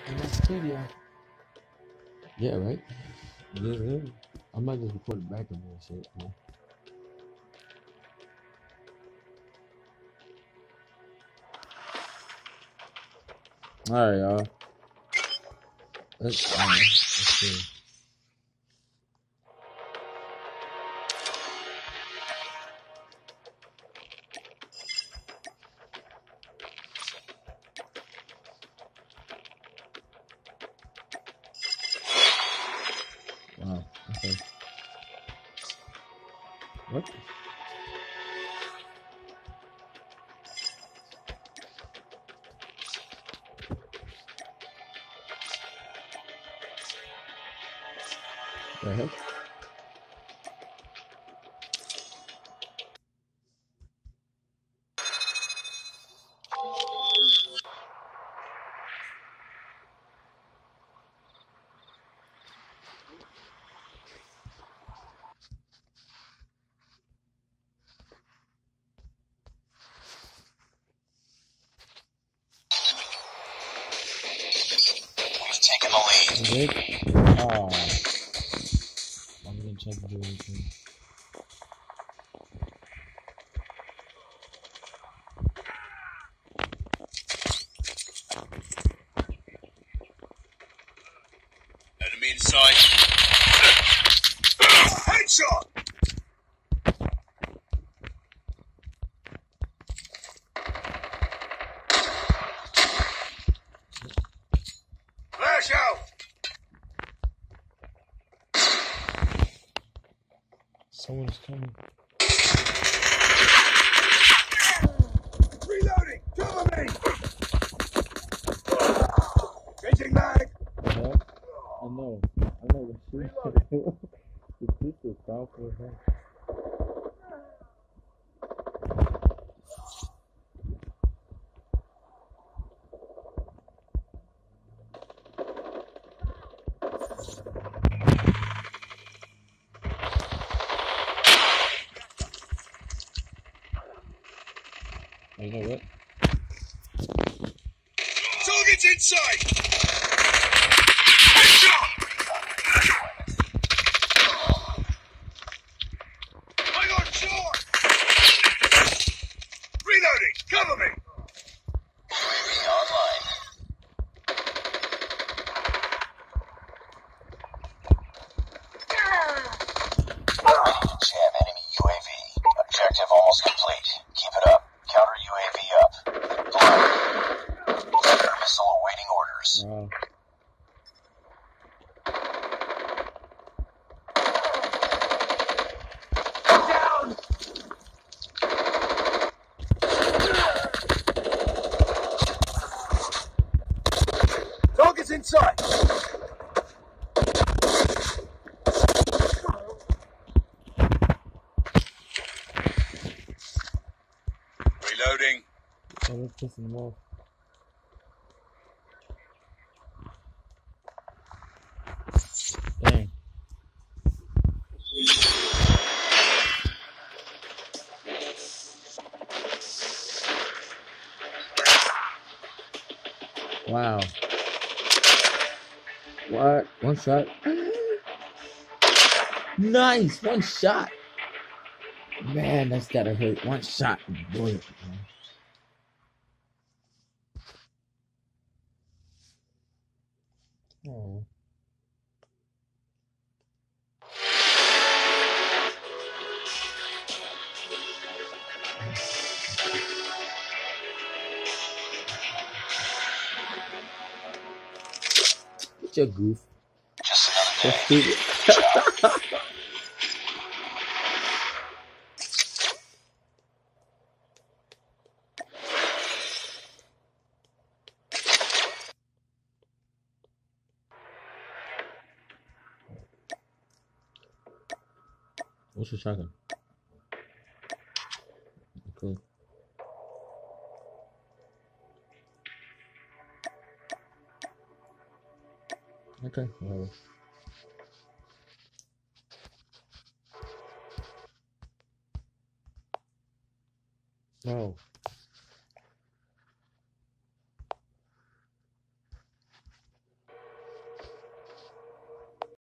the next video. Yeah, right? Yeah. I might just record it back of me and shit. Yeah. Alright, y'all. Let's see. Wow. Okay. What? The heck? We've taken the lead. Is it? Oh. I'm gonna try to do anything. Enemy in sight. Headshot! Flash out! Someone's coming. Reloading! Cover me! Changing mag! The heck? I know the shit. The shit is powerful as hell. You know what? Target's in sight! Headshot! I got shot! Reloading! Cover me! UAV online. Ready to jam enemy UAV. Objective almost complete. Keep it up. Counter UAV up. Blind. Predator missile awaiting orders. Wow. Down! Target's in sight! Reloading. Oh, let's piss him off. Dang. Wow. What? One shot? Nice! One shot! Man, that's gotta hurt. One shot. Bullet, man. Oh. Get your goof. Just So another day. stupid. What's your shotgun? Okay. Okay, whatever. Oh.